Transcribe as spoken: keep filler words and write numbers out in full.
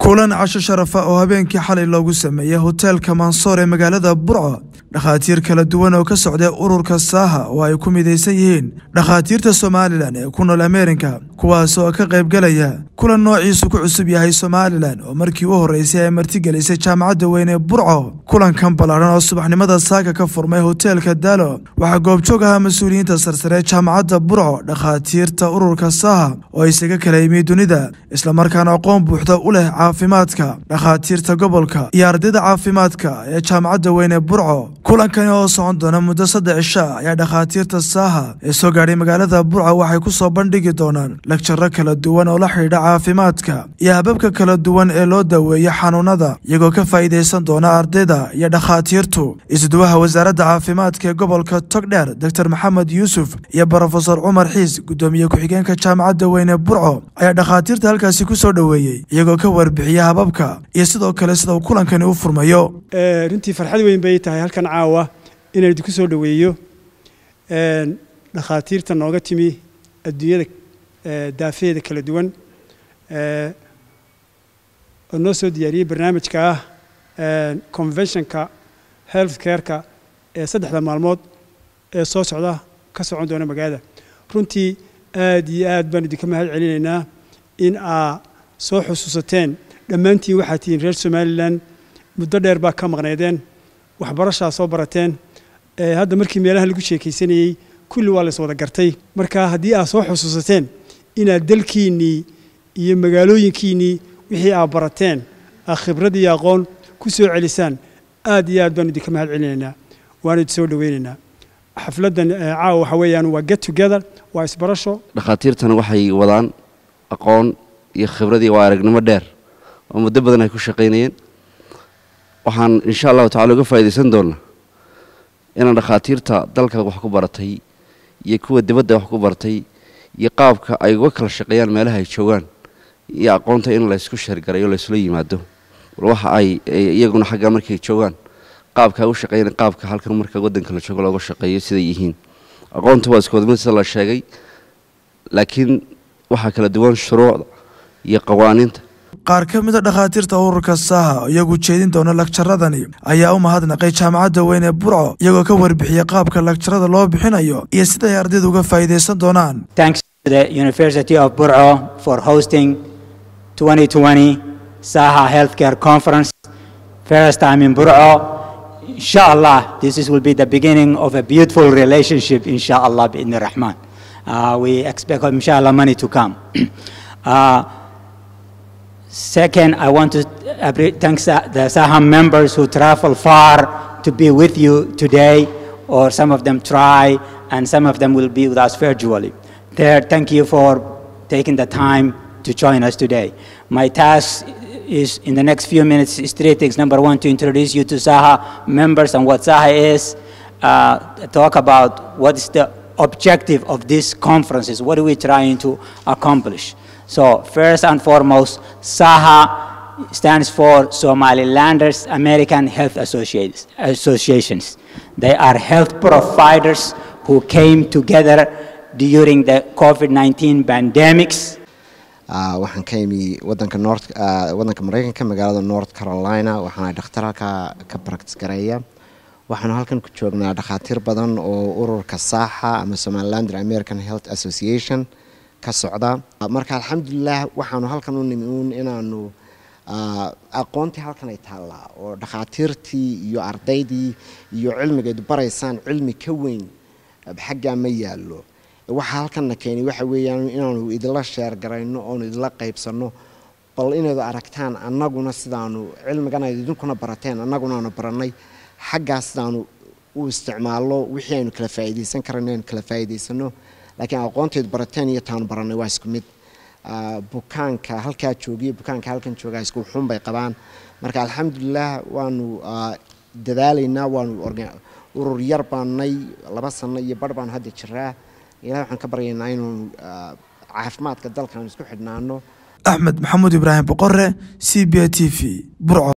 kulan casho sharafa oo habeenkii xalay loogu sameeyay hoteelka Mansoor ee magaalada Burco dhakhaatiir kala duwan oo ka socday ururka Saaha oo ay ku mideysan yihiin dhakhaatiirta Soomaaliland ee ku nool Ameerika kuwaas oo ka qayb galaya kulan noociisu ku cusub yahay Soomaaliland oo markii uu horeysay ay marti gelisay jaamacadda weyn ee Burco kulankan balaaran oo subaxnimada saaka ka furmay hoteelka Dalo waxa goob joog ah mas'uuliyiinta sarsare jaamacadda Burco dhakhaatiirta ururka Saaha oo isaga kala yimid dunida isla markaana aqoon buuxda u leh caafimaadka dhakhaatiirta gobolka iyo ardayda caafimaadka ee jaamacadda weyn ee Burco kulankan oo socon doona muddo saddex cisho ayaa dhakhaatiirta Saaha ee soo gaadhay magaalada Burco waxay ku soo bandhigi doonaan lecture kala duwan oo la xiriira caafimaadka iyo hababka kala duwan ee loo daweeyo xanuunada iyagoo ka faa'iideysan doona ardayda iyo dhakhaatiirtu isduwaha wasaaradda caafimaadka ee gobolka Togdheer Doctor Maxamed Yuusuf iyo Professor Umar Xiis gudoomiye ku-xigeenka jaamacadda weyn ee Burco ayaa dhakhaatiirta halkaasi ku soo dhaweeyay iyagoo ka warbixiya hababka iyo sidoo kale sida uu kulankani u furmayo ee runtii farxad weyn bay tahay halkan caawa inaan idinku soo dhaweeyo ee dhakhaatiirta nooga timi adduunyada daafeeda kala duwan ee oo noo soo diyaariyay barnaamijka ah ee conventionka healthcare-ka ee saddexda maalmood ee soo socda ka socon doona magaalada runtii aad iyo aad baan idinka mahad celinaynaa in aa soo xusuusateen dhammaantiin waxaa tihiin reer Somaliland muddo dheer baa ka maqnaydeen waxbarashaa soo barateen ee hadda markii meelaha lagu sheekaysanayay kulli waa la soo wada gartay marka haddii aad soo xusuusateen inaad dalkiinii iyo magaalooyinkiinii wixii aad barateen aad khibrad iyo aqoon ku soo celisaan aad iyo aad baan idinka mahad celinaynaa waan idin soo dhaweynaynaa xafladan caawa waxa weeyaan waa get together waa isbarasho dhakhaatiirtan waxay wadaan aqoon iyo khibrad iyo aragnimo dheer oo muddo badan ay ku shaqeynayeen waxaan insha Allah taala uga faa'iideysan doonaa in dhakhaatiirta dalka wax ku baratay iyo kuwa dibadda wax ku bartay iyo qaabka ay uga kala shaqeeyaan meelaha ay joogaan iyo aqoonta in la isku sheergareeyo la isla yimaado waxa ay iyaguna xagga markay joogaan qaabka u shaqeeyaan qaabka halkan marka wadanka la joogo looga shaqeeyo sida yihiin aqoonta waa isku mid sida la sheegay laakiin waxa kala duwan shuruucda iyo qawaaniinta qaar ka mid ah dhakhaatiirta ururka Saaha iyagu jeedin doona lecture-radani ayaa u mahadnaqay jaamacadda weyn ee Burco iyagoo ka warbixiyay qaabka lecture-rada loo bixinayo iyo sida ay ardaydu uga faa'iideysan doonaan. Thanks to the University of Burco for hosting twenty twenty Saaha Healthcare Conference, first time in Burco. Inshallah, this is, will be the beginning of a beautiful relationship, inshallah, in the Rahman. Uh, we expect, inshallah, money to come. uh, second, I want to thank the Saaha members who travel far to be with you today, or some of them try, and some of them will be with us virtually. Third, thank you for taking the time to join us today. My task is in the next few minutes is three things. Number one, to introduce you to Saaha members and what Saaha is, uh, talk about what is the objective of these conferences, what are we trying to accomplish. So first and foremost, Saaha stands for Somalilanders American Health Associations. They are health providers who came together during the COVID nineteen pandemics. waxaan ka imi wadanka North wadanka Mareykanka magaalada North Carolina waxaan dhakhtar halka ka practice gareeya waxaan halkan ku joognaa dhakhaatiir badan oo ururka Saaha ama Somaliland American Health Association ka socda marka alxamdulillah waxaanu halkan u nimi inaanu aqoontii halkan ay taala oo dhakhaatiirtii iyo ardaydii iyo cilmigeedu baraysaan cilmi ka weyn xagga ma yaalo waxa halkan keenay waxa weeyaan inaanu idila share garayno oo idila qaybsano bal inaad aragtaan annaguna sidaanu cilmigan ay idinkuna barateen annaguna aanu baranay xaggaas sidaanu u isticmaalo wixii aynu kala faa'iideysan karnaan kala faa'iideysano laakiin aqoonteed barateen iyo taan baranay waa isku mid bukaanka halka joogiyo bukaanka halkan jooga isku xun bay qabaan marka alxamdulillah waanu dadaalayna waanu urur yar baanay laba sano iyo bar baan hadda jiraa ilaahay waxaan ka baryaynaa inuu caafimaadka dalkan isku xidhnaano Axmed Maxamuud Ibraahim Boqorre C B A T V Burco.